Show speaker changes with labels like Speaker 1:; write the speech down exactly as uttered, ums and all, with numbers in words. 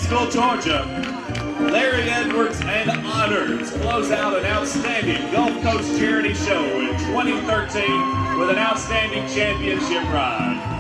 Speaker 1: Gainesville, Georgia. Larry Edwards and Honors close out an outstanding Gulf Coast Charity Show in twenty thirteen with an outstanding championship ride.